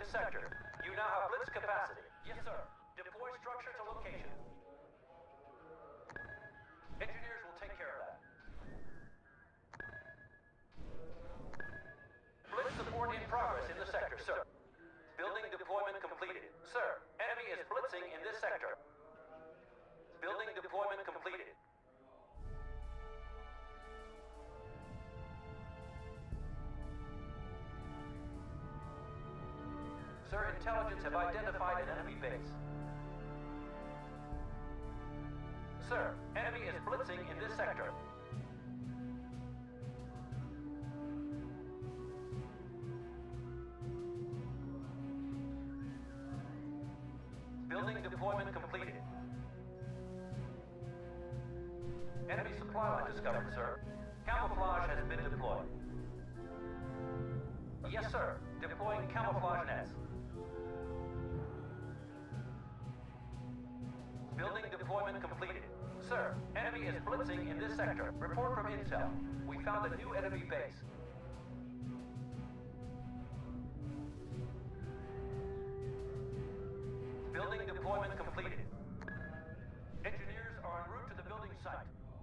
sector. You now have blitz capacity. Yes, sir. Deploy structure to location. Engineers will take care of that. Blitz support in progress in the sector, sir. Building deployment completed. Sir, enemy is blitzing in this sector. Building deployment completed. Sir, intelligence have identified an enemy base. Sir, enemy is blitzing in this sector. Building deployment completed. Enemy supply line discovered, sir. Camouflage has been deployed. Yes, sir. Deploying camouflage nets. Building deployment completed. Sir, enemy is blitzing in this sector. Report from intel. We found a new enemy base. Building deployment completed. Engineers are en route to the building site.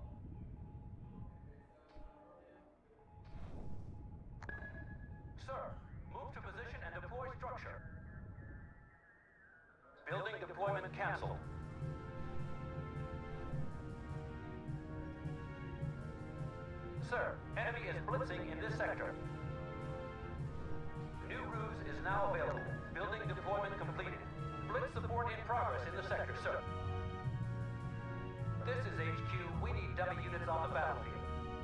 Sir, move to position and deploy structure. Building deployment canceled. Sir, enemy is blitzing in this sector. New ruse is now available. Building deployment completed. Blitz support in progress in the sector, sir. This is HQ. We need dummy units on the battlefield.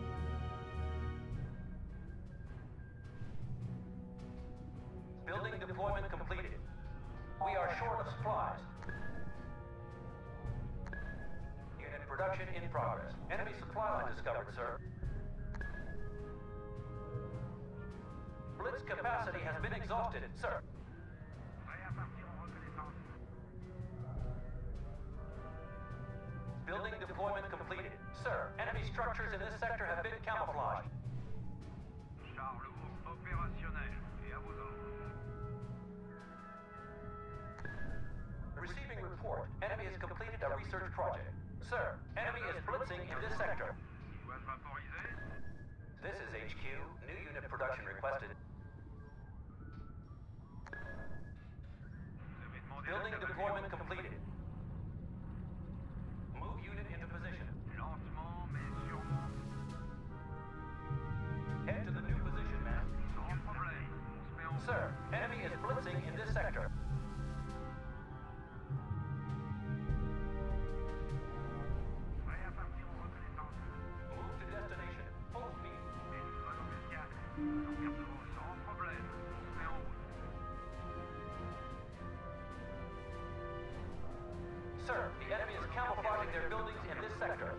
Building deployment completed. We are short of supplies. Unit production in progress. Enemy supply line discovered, sir. Blitz capacity has been exhausted, sir. Building deployment completed. Sir, enemy structures in this sector have been camouflaged. Charles opérationnel et à vos ordres. Receiving report. Enemy has completed a research project. Sir, enemy is blitzing in this sector. Souhaite vaporiser. This is HQ. New unit production requested. Vous avez demandé Building la deployment completed. Move unit into position. lentement mais sûrement. Head to the new position, man. Sans problème. On se met en Sir, enemy is blitzing in this sector. prêt à partir en reconnaissance. Move to destination. Full speed. Et nous sommes en escale. Sans problème. On se met en route. Sir, the enemy is camouflaging their buildings in this sector.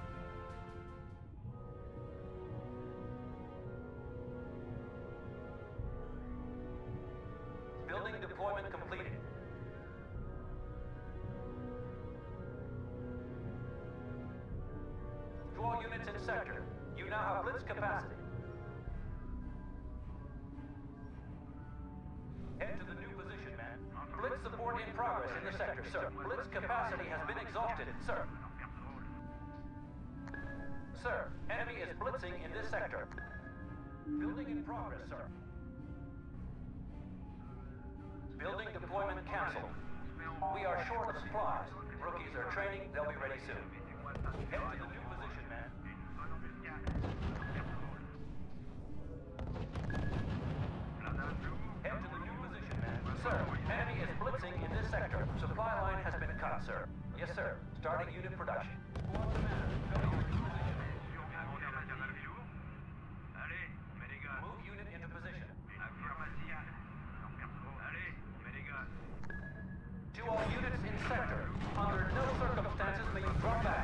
Building deployment completed. To all units in sector, you now have blitz capacity. Head to the new position, man. Blitz support in progress in the sector, sir. Blitz capacity has been exhausted, sir. Sir, enemy is blitzing in this sector. Building in progress, sir. Building deployment canceled. We are short of supplies. Rookies are training, they'll be ready soon. Head to the new position, man. Head to the new position, man. Sir, enemy is blitzing in this sector. Supply line has been cut, sir. Yes, sir. Starting unit production. Squad commander, go to your new position. Allez, mets les gaz. Move unit into position. Affirmatif. Allez, mets les gaz. To all units in sector, under no circumstances may you drop back.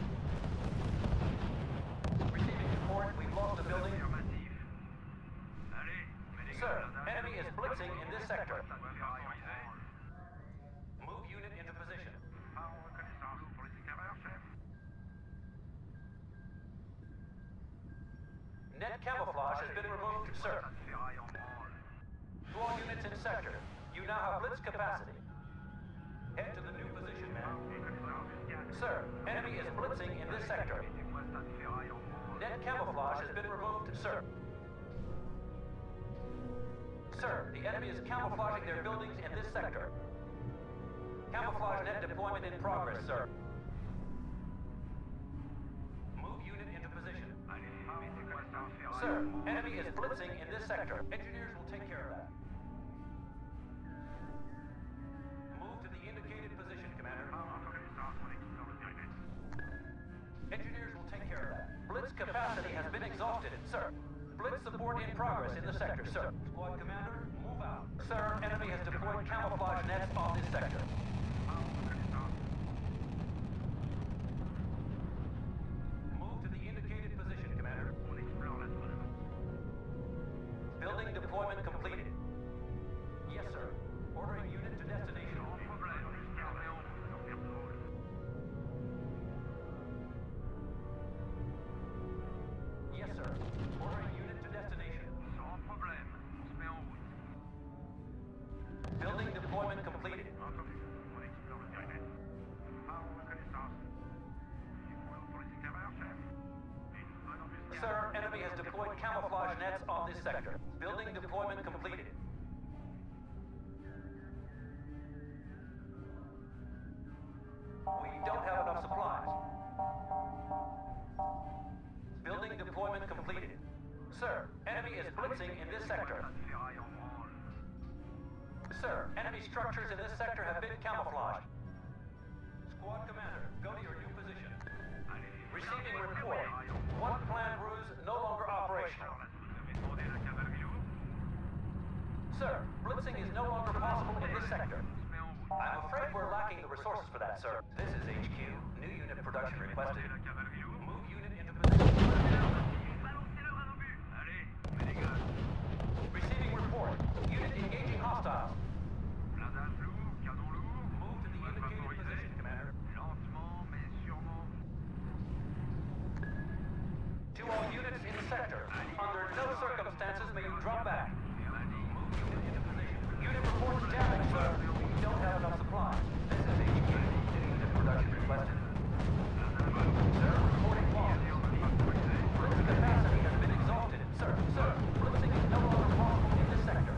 Receiving report, we've lost the building. Affirmatif. Allez, mets les gaz. Sir, enemy is blitzing in this sector. Vaporisé. Move unit into position. Pas en reconnaissance pour les éclaireurs, chef. Net camouflage has been removed, sir. Ça te ferraille en branle. To all units in sector, You now have blitz capacity. Head to the new position, man. Sir, enemy is blitzing in this sector. Net camouflage has been removed, sir. Sir, the enemy is camouflaging their buildings in this sector. Camouflage net deployment in progress, sir. Move unit into position. Sir, enemy is blitzing in this sector. Engineers will take care of that. Move to the indicated position, Commander. Engineers will take care of that. Blitz capacity has been exhausted, sir. Blitz support in progress in the sector, sir. Squad commander, move out. Sir, enemy has deployed camouflage nets on this sector. Move to the indicated position, commander. Building deployment completed. Yes, sir. Ordering unit to destination. Yes, sir. Ordering unit to destination. Building deployment completed. Sir, enemy has deployed camouflage nets on this sector. Building deployment completed. We don't have enough supplies. Building deployment completed. Sir, enemy is blitzing in this sector. Sir, enemy structures in this sector have been camouflaged. Squad commander, go to your new position. Receiving report. One planned ruse no longer operational. Sir, blitzing is no longer possible in this sector. I'm afraid we're lacking the resources for that, sir. This is HQ. New unit production requested. Move unit into position. Receiving report. Unit engaging hostiles. Move to the indicated position, Commander. To all units in the sector, under no circumstances may you drop back. Move unit into position. Unit reports damage, sir. We don't have enough supplies. This is HQ. New unit production requested. Sir, reporting loss. Blitz capacity has been exhausted. Sir, blitzing is no longer possible in this sector.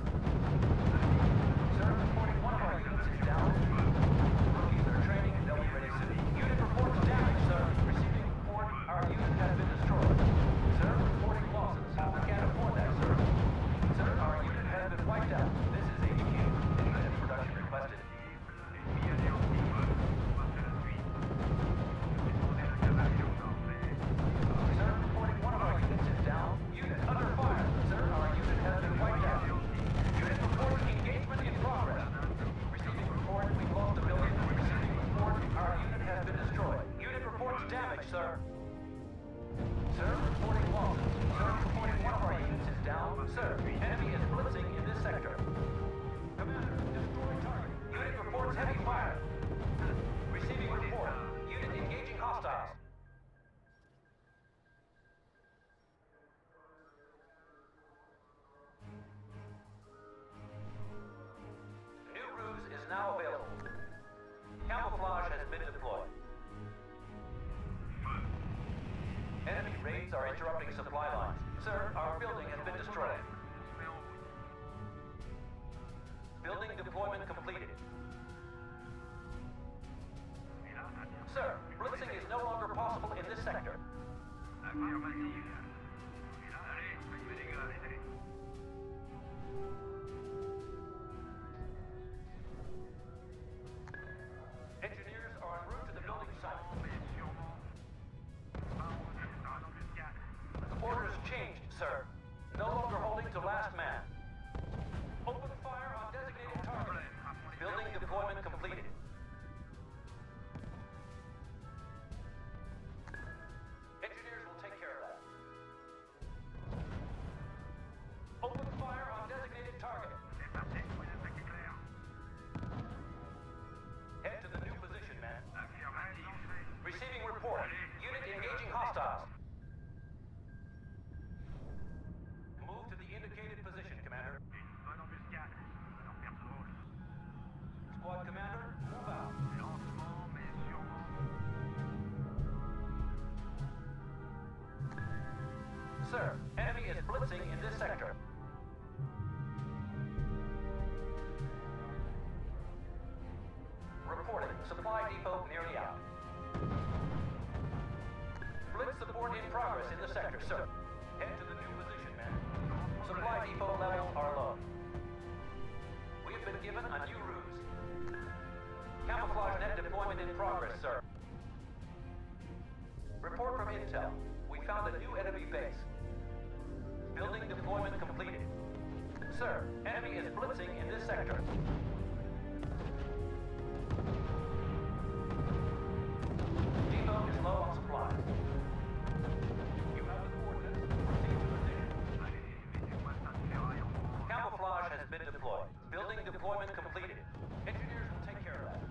Sir, reporting one of our units is down. Rookies are training and they'll be ready soon. Unit reports damage, sir. Receiving report, our unit has been destroyed. Sir, reporting losses. We can't afford that, sir. Sir, our unit has been wiped out. This is HQ. Unit production requested. Sir, reporting one of our units is down. Unit under fire. Sir, our unit has been wiped out. Unit reporting engagement in progress. Receiving report, we've lost the building. Receiving report, our unit has been destroyed. Unit reports damage, sir. Sir, reporting losses. Sir, reporting one of our units is down. Sir, enemy is blitzing in this sector. Commander, destroy target. Unit reports heavy fire. Receiving report. Unit engaging hostiles. New ruse is now available. Camouflage has been deployed. Enemy raids are interrupting supply lines. Sir, our building has been destroyed. Building deployment completed. Sir, blitzing is no longer possible in this sector. Engineers are en route to the building site. Orders changed, sir. No longer holding to last man. Open fire on designated target. Building deployment completed. Engineers will take care of that. Supply depot nearly out. Blitz support in progress in the sector, sir. Head to the new position, man. Supply depot levels are low. We have been given a new ruse. Camouflage net deployment in progress, sir. Report from Intel. We found a new enemy base. Building deployment completed. Sir, enemy is blitzing in this sector. Depot is low on supplies. You have the coordinates. Proceed to position. Camouflage has been deployed. Building deployment completed. Engineers will take care of that.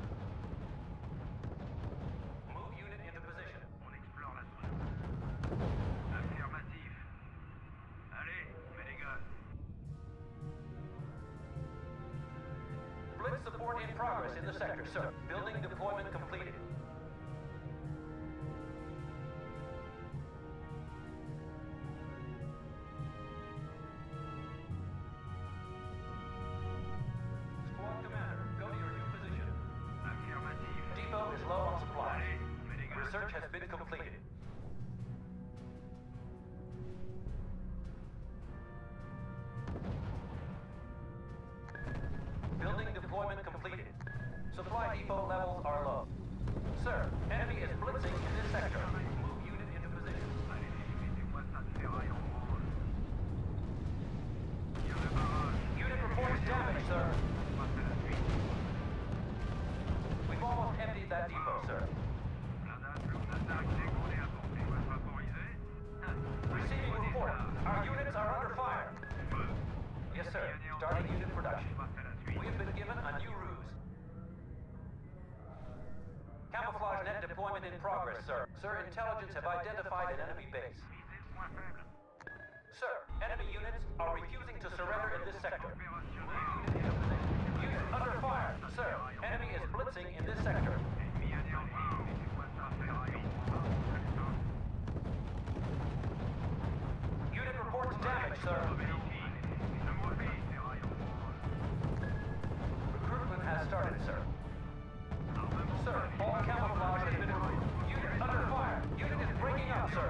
Move unit into position. On explore la zone. Affirmatif. Allez, mets les gars. Blitz support in progress in the sector, sir. Building deployment completed. Squad commander, go to your new position. Affirmatif. Depot is low on supplies. Allez, mets les gars. Research has been completed. Building deployment completed. Supply depot levels are low. Sir, enemy is blitzing in this sector. Move unit into position. Allez, mettez-moi ça de ferraille en branle. Tire le barrage. Unit reports damage, sir. On passe à la suite. We've almost emptied that depot, sir. Blindage, blue d'attaque, décollé à portée. On va se vaporiser. Receiving report. Our units are under fire. Feu. Yes, sir. Starting unit production. On passe à la suite. We have been given a new ruse. Camouflage net deployment in progress, sir. Sir, intelligence have identified an enemy base. Visez le point faible. Sir, enemy units are refusing to surrender in this sector. Opérationnel. Unit into position. Unit under fire. Sir, enemy is blitzing in this sector. Ennemi anéanti. Mettez-moi ça de ferraille en branle. Unit reports damage, sir. Recruitment has started, sir. Sir, all camouflage has been removed. Unit under fire. Unit is breaking up, sir.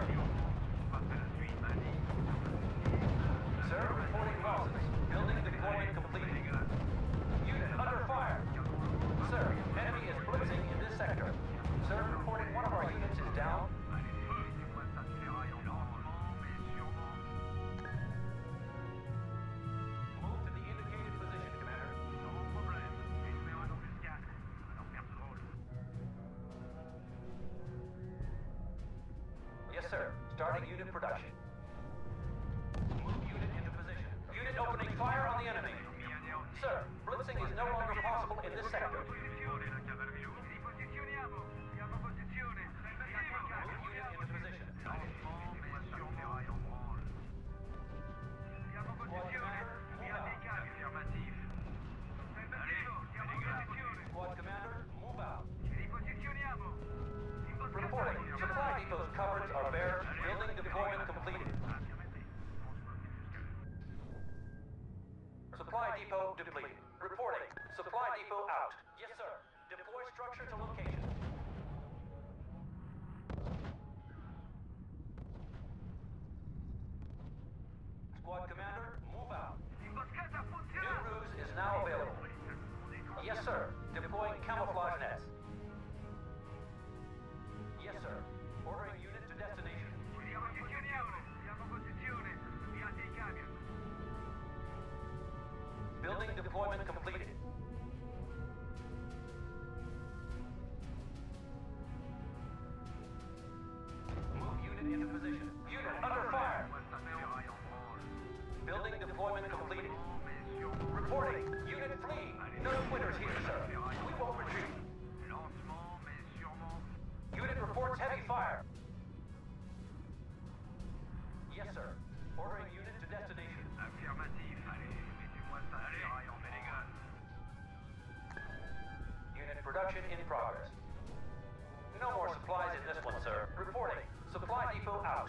Sir, reporting losses. Building deployment completed. Unit under fire. Sir, enemy is blitzing in this sector. Sir, reporting one of our units is down. Move to the indicated position, Commander. Yes, sir. Starting unit production. Move unit into position. Unit opening fire on the enemy. Sir, blitzing is no longer possible in this sector. Move unit into position. Squad commander, move out. Reporting. Supply depot's cupboards are bare. Building deployment completed. Supply depot depleted. Reporting. Supply depot out. Yes, sir. Deploy structure to location. Squad commander, move out. New ruse is now available. Yes, sir. Deploying camouflage nets. Yes, sir. Ordering unit to destination. Building deployment completed. Move unit into position. Unit under fire. Building deployment completed. Reporting. Unit fleeing. No quitters here, sir. We won't retreat. Unit reports heavy fire. Yes, sir. Ordering unit to destination. Affirmatif. Allez, mettez-moi ça de ferraille en branle. Unit production in progress. No more supplies in this one, sir. Reporting. Supply depot out.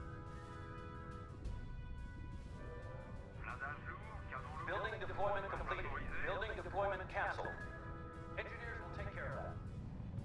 Blindage lourd, canon lourd. Building deployment completed. Building deployment canceled. Engineers will take care of that.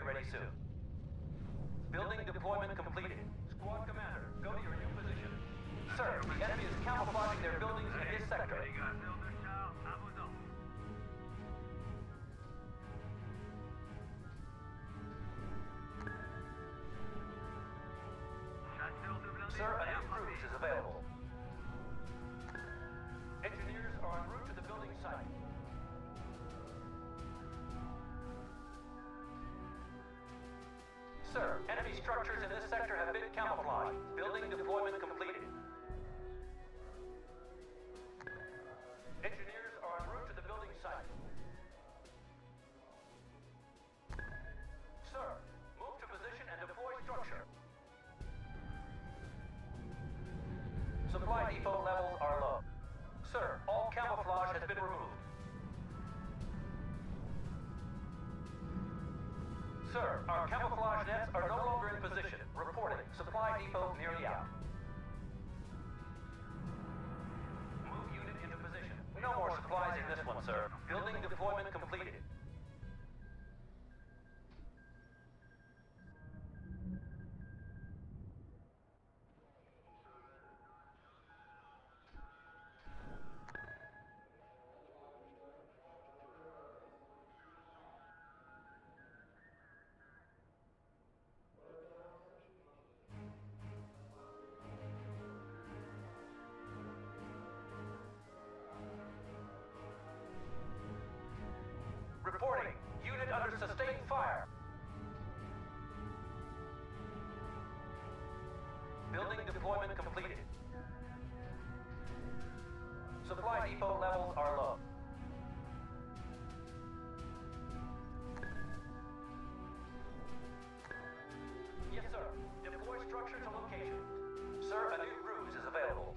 be ready soon. Building deployment completed. Squad commander, go to your new position. Sir, the enemy is camouflaging their buildings in this sector. Les gars, heure de char, à vos ordres. Chasseur de blindés. Sir, a new cruise is available. Engineers are en route to the building site. Sir, enemy structures in this sector have been camouflaged. Building deployment completed. Engineers are en route to the building site. Sir, move to position and deploy structure. Supply depot levels are low. Sir, all camouflage has been removed. Sir, our camouflage nets are no longer in position. Reporting. Supply depot nearly out. Move unit into position. No more supplies in this one, sir. Building deployment completed. Reporting. Unit under sustained fire. Building deployment completed. Supply depot levels are low. Yes, sir. Deploy structure to location. Sir, a new cruise is available.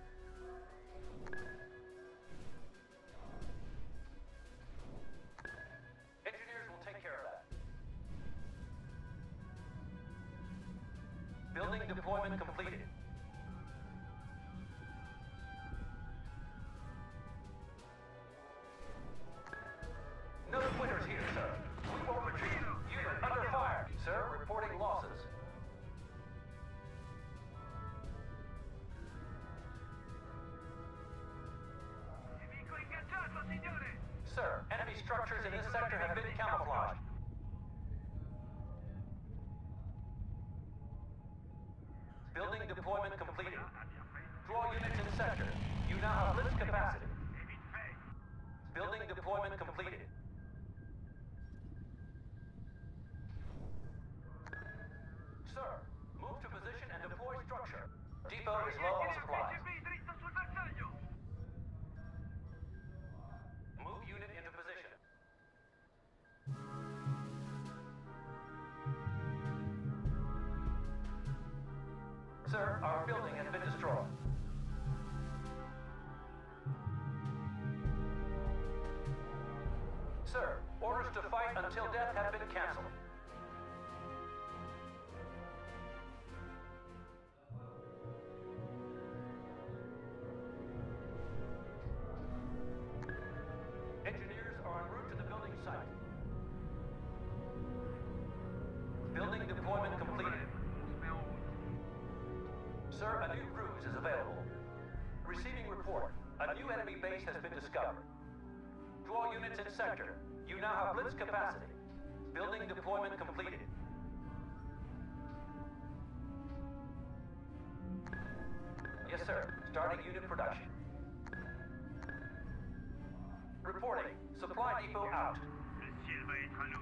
Engineers will take care of that. Building deployment completed. No quitters here, sir. We won't retreat. Unit under fire. Sir, reporting losses. Nemico ingaggiato, signore! Sir, enemy structures in this sector have been camouflaged. Building deployment completed. Draw units in sector. You now have blitz capacity. Et vite fait! Building deployment completed. Sir, move to position and deploy structure. Depot is low on supplies. PCB dritto sul bersaglio! Move unit into position. Sir, our building has been destroyed. Sir, orders to fight until death have been canceled. Engineers are en route to the building site. Building deployment completed. Sir, a new cruise is available. Receiving report. A new enemy base has been discovered. Draw units in sector. You now have blitz capacity. Building deployment completed. Yes, sir. Starting unit production. Reporting. Supply depot out. Le ciel va être à nous.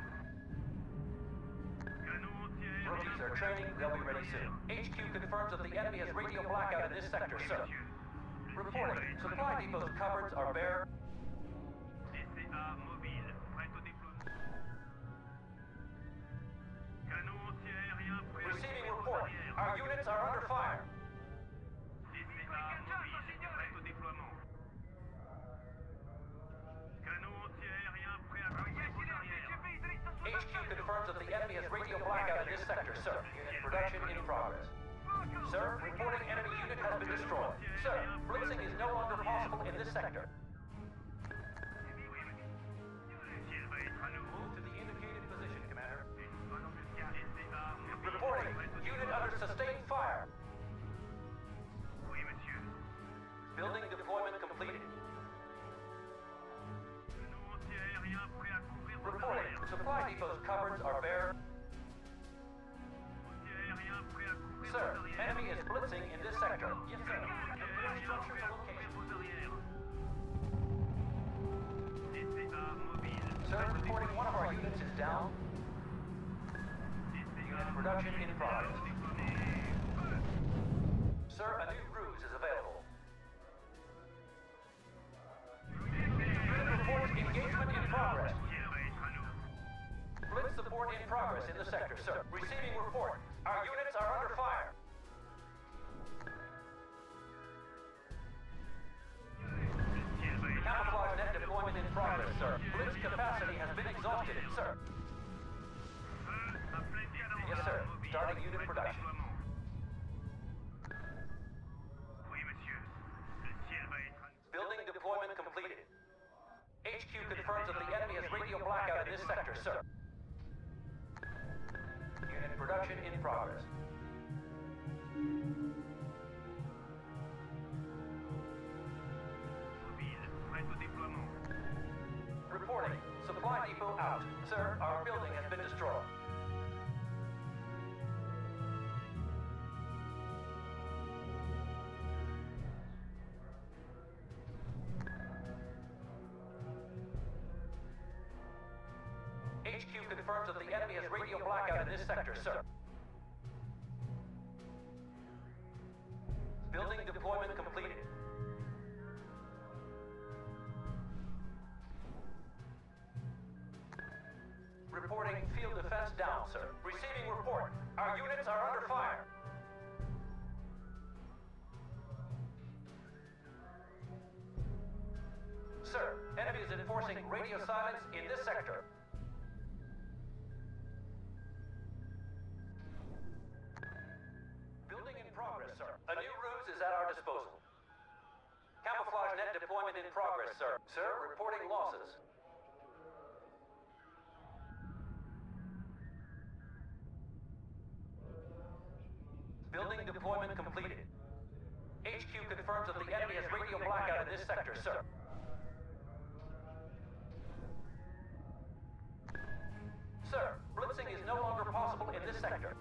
Canon anti-aérien. Rookies are training. They'll be ready soon. HQ confirms that the enemy has radio blackout in this sector, sir. Reporting. Supply depot's cupboards are bare. DCA mobile, prêt au déploiement. Canon anti-aérien prêt au Receiving déploiement. report. Our units are under fire. DCA mobile, prêt au déploiement. Canon anti-aérien prêt à appuyer aux arrières. HQ confirms that the enemy has radio blackout in this sector, sir. Unit production in progress. Sir, reporting enemy unit has been destroyed. Sir, blitzing is no longer possible in this sector. Le ciel va être à nous. Move to the indicated position, Commander. Une bonne cupboards are bare. Outil aérien prêt à couvrir Sir, vos arrières. enemy is blitzing in this sector. Yes, sir. Outil aérien prêt à couvrir vos arrières. DCA mobile. Sir, reporting one of our units is down. DCA Production in progress. déployé. Sir, a new ruse is available. Unit Report engagement in progress. ciel va être à nous. Blitz support in progress in the sector, sir. Receiving report. Our units are under fire. Le ciel va être à nous. Camouflage net deployment in progress, sir. Blitz capacity has been exhausted, sir. Feu à pleine cadence. Yes, sir. Mobile. Starting unit Prêt au production. déploiement. Oui, monsieur. Le ciel va être à nous. Building deployment completed. HQ confirms that the enemy has radio blackout in this sector, sir. Unit production in progress. Mobile. Prêt au déploiement. Reporting. Supply depot out. Sir, our building has been destroyed. HQ confirms that the enemy has radio blackout in this sector, sir. Building deployment completed. Reporting field defense down, sir. Receiving report. Our units are under fire. Sir, enemy is enforcing radio silence in this sector. Building in progress, sir. A new ruse is at our disposal. Camouflage net deployment in progress, sir. Sir, reporting losses. Building deployment completed. HQ confirms that the enemy has radio blackout in this sector, sir. Sir, blitzing is no longer possible in this sector.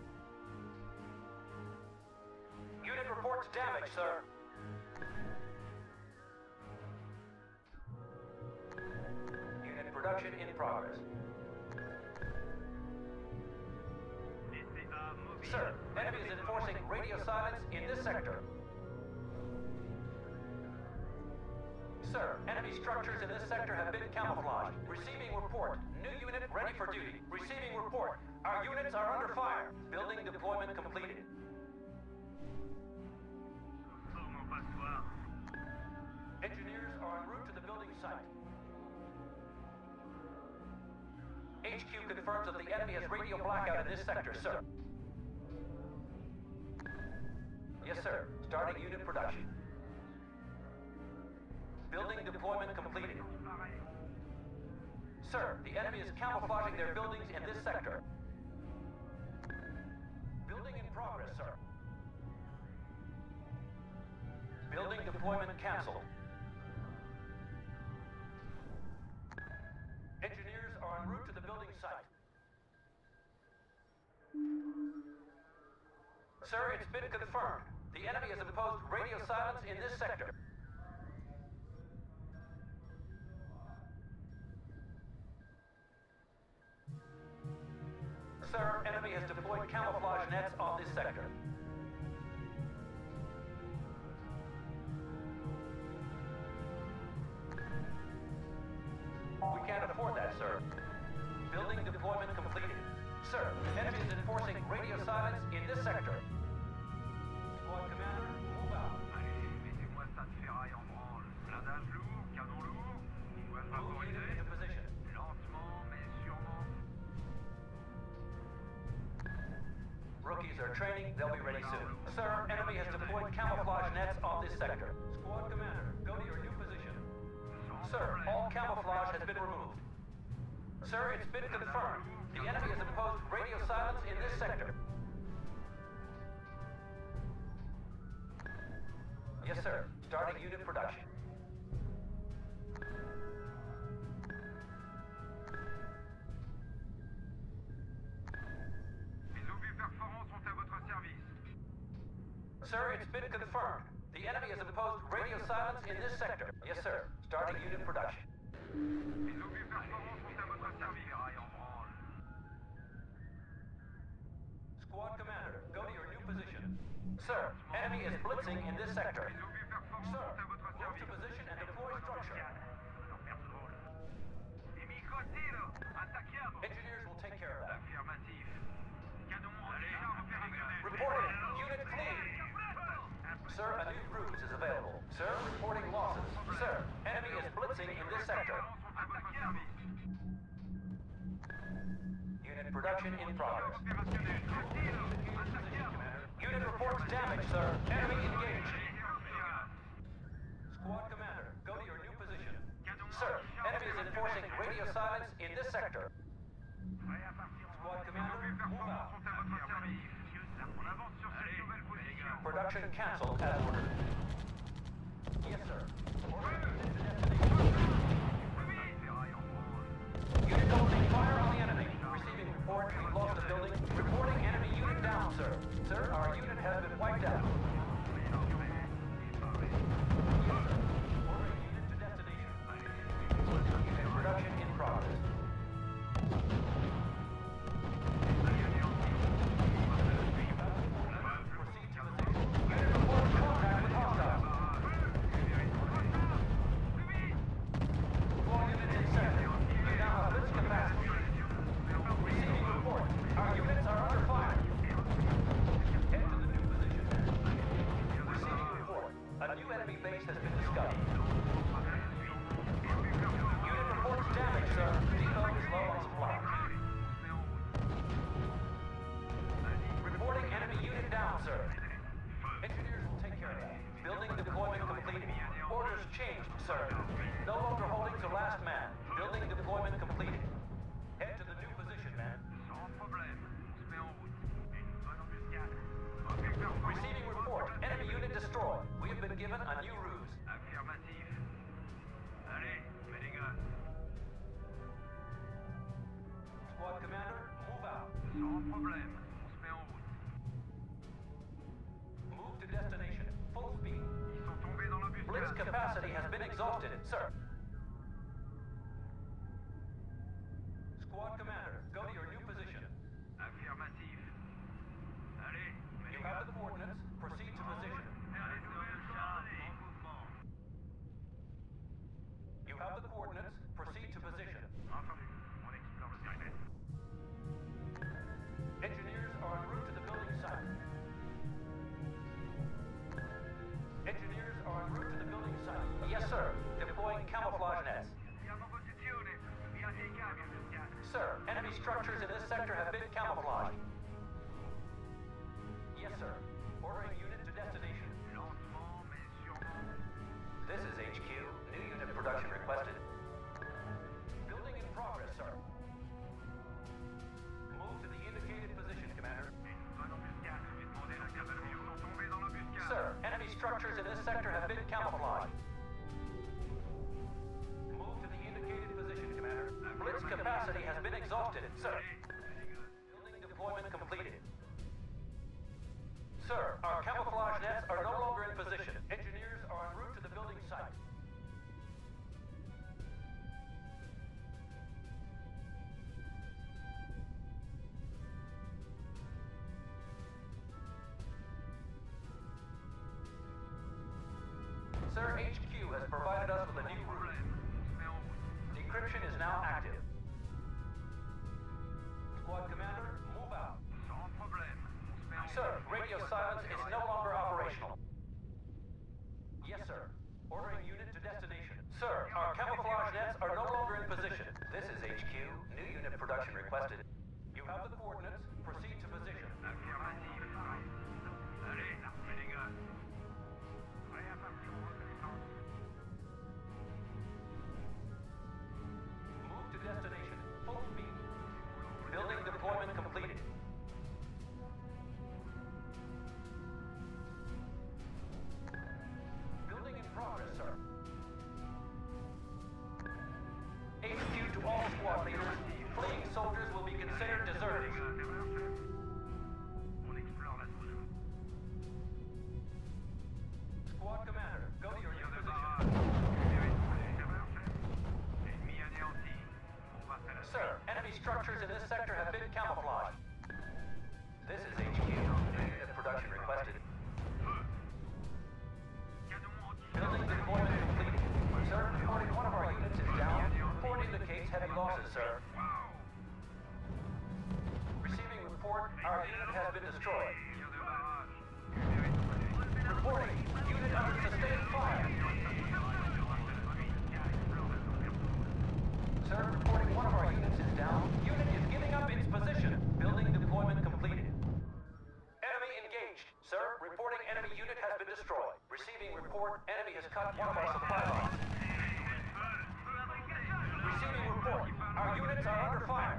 Unit reports damage, sir. Unit production in progress. DCA mobile. Sir, enemy is enforcing radio silence in this sector. Sir, enemy structures in this sector have been camouflaged. Receiving report. New unit ready for duty. Receiving report. Our units are under fire. Building deployment completed. Sors mon passoire. Engineers are en route to the building site. HQ confirms that the enemy has radio blackout in this sector, sir. Yes, sir. Starting unit production. Building deployment completed. Sir, the enemy is camouflaging their buildings in this sector. Building in progress, sir. Building deployment canceled. Engineers are en route to the building site. Sir, it's been confirmed. The enemy has imposed radio silence in this sector. Sir, enemy has deployed camouflage nets on this sector. We can't afford that, sir. Building deployment completed. Sir, enemy is enforcing radio silence in this sector. Squad commander, move out. Allez, mettez-moi ça de ferraille en branle. Blindage lourd, canon lourd. Voile Move unit vaporisé. into position. Lentement, mais sûrement. Rookies are training, they'll be ready soon. Sir, enemy has deployed camouflage nets on this sector. Squad commander, go to your new position. Sir, all camouflage has been removed. Sir, it's been confirmed. The enemy has imposed radio silence in this sector. Yes, sir. Starting unit production. been confirmed. The enemy has imposed radio silence in this sector. Yes, sir. Starting unit production. Les obus performants sont à votre service. Ferraille en branle. Squad commander, go to your new position. Sir, enemy is blitzing in this sector. Les obus performants Sir, sont à votre move service. to position and deploy structure. Emicotilo, attacchiamo. Engineers will take care of that. Affirmatif. Canon déjà opérationnel. Reporting, unit clean. Sir, a new ruse is available. Sir, reporting losses. Sir, enemy is blitzing in this sector. Sont à votre service. Unit production in progress. Opérationnel. Cotilo, attacchiamo. Unit reports damage, sir. Enemy engaged. Squad commander, go to your new position. Sir, enemy is enforcing radio silence in this sector. Squad commander, move out. Sont à votre service. On avance sur cette nouvelle position. Production canceled as ordered. Yes, sir. Ferraille en branle. Unit opening fire on the enemy. Receiving report, we've lost the building. Reporting enemy unit down, sir. Sir, our unit has been wiped out. Ordering unit to destination. Unit production in progress. Proceed to position. Unit report contact with hostiles. Deploy units in sector. You now have blitz capacity. Receiving report. Our units are under fire. Head to the new position. Receiving report. A new enemy base has been discovered. Unit reports damage, sir. Depot is low on supply. Reporting enemy unit down, sir. Engineers will take care of that. Building deployment completed. Orders changed, sir. No longer holding to last man. Building deployment completed. Head to the new position, man. Sans problème. On se met en route. Une bonne embuscade. Obus performants. Receiving report. Enemy unit destroyed. We have been given a new ruse. Affirmatif. Allez, mets les gars. Squad commander, move out. Sans problème. On se met en route. Move to destination. Full speed. Ils sont tombés dans Blitz l'embuscade. capacity has been exhausted, sir. Squad commander, go to your new position. Affirmatif. Allez, mets You les have gars. the coordinates. Proceed to position. You have the coordinates. Proceed to position. Entendu. On explore le Skynet. Engineers are en route to the building site. Engineers are en route to the building site. Yes, sir. Deploying camouflage nets. Siamo in posizione. Via dei cavi, embuscade. Sir, enemy structures in this sector have been camouflaged. Yes, sir. Ordering unit to destination. Lentement, mais sûrement. This is HQ. New unit production requested. Building in progress, sir. Move to the indicated position, Commander. Une bonne embuscade. Je vais demander à la cavalerie. Ils sont tombés dans l'embuscade. Sir, enemy structures in this sector have been camouflaged. Move to the indicated position, Commander. Blitz capacity has been exhausted, sir. Building deployment completed. Sir, our camouflage nets are no longer in position. Engineers are en route to the building site. Sir, HQ has provided us with a new route. On se met en route. Decryption is now active. Squad commander, move out. Sans problème. On se met en route. Sir, radio silence is no longer operational. Yes, sir. Ordering unit to destination. Sir, our camouflage nets are no longer in position. This is HQ. New unit production requested. You have the coordinates. Proceed to position. Affirmatif. Allez, mets les gars. Réaffirmation reconnaissance. Move to destination. Full speed. Building deployment completed. Building in progress, sir. HQ to all squad leaders. Fleeing soldiers will be structures in this sector have been camouflaged. This is HQ. Unit production requested. Building deployment completed. Sir, reporting one of our units is down. Report indicates heavy losses, sir. Receiving report, our unit has been destroyed. Reporting, unit under sustained fire. Sir, reporting one of our units is down. Unit is giving up its position. Building deployment completed. Enemy engaged. Sir, reporting enemy unit has been destroyed. Receiving report, enemy has cut one of our supply lines. Receiving report, our units are under fire.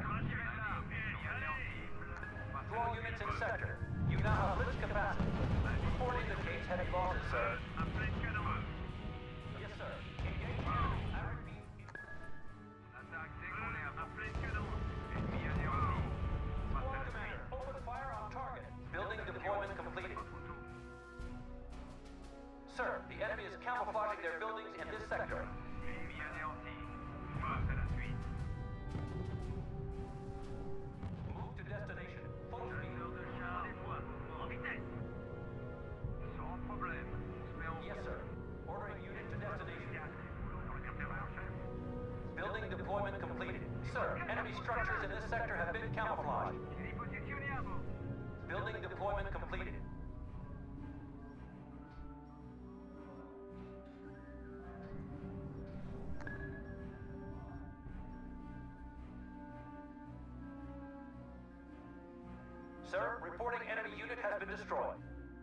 To all units in sector, you now have blitz capacity. Report indicates heavy losses, sir. Yes, sir. Engage. I repeat. Squad commander, open fire on target. Building deployment completed. Sir, the enemy is camouflaging their buildings in this sector. Move to destination. Full speed. Yes, sir. Ordering unit to destination. Building deployment completed. Sir, enemy structures in this sector have been camouflaged. Building deployment completed. Sir, reporting enemy unit has been destroyed.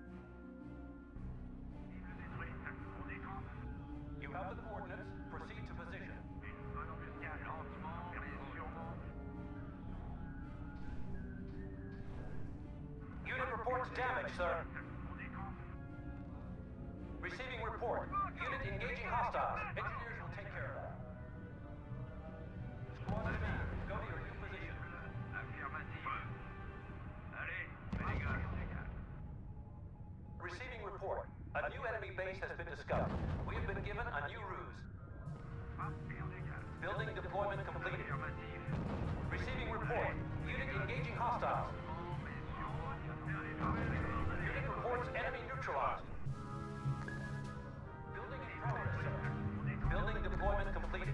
You have the coordinates. Proceed to position. Unit reports damage, sir. Receiving report. Unit engaging hostiles. Engineers will take care of that. Squad commander, go to your new position. Receiving report. A new enemy base has been discovered. We have been given a new ruse. Building deployment completed. Receiving report. Unit engaging hostiles. Unit reports enemy neutralized. Building in progress, sir. Building deployment completed.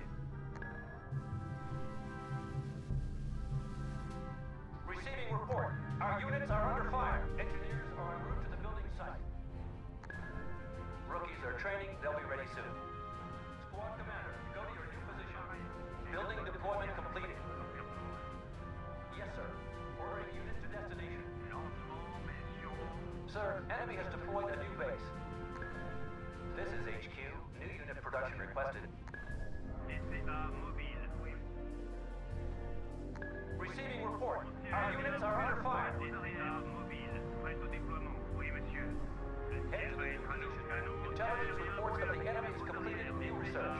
Receiving report. Our units are under fire. Engineers are en route to the building site. Rookies are training. They'll be ready soon. Squad commander, go to your new position. Building deployment completed. Yes, sir. Ordering unit to destination. Sir, enemy has deployed a new base. This is HQ. New unit production requested. Receiving report. Our units are under fire. Head to the new position. Intelligence reports that the enemy has completed new research.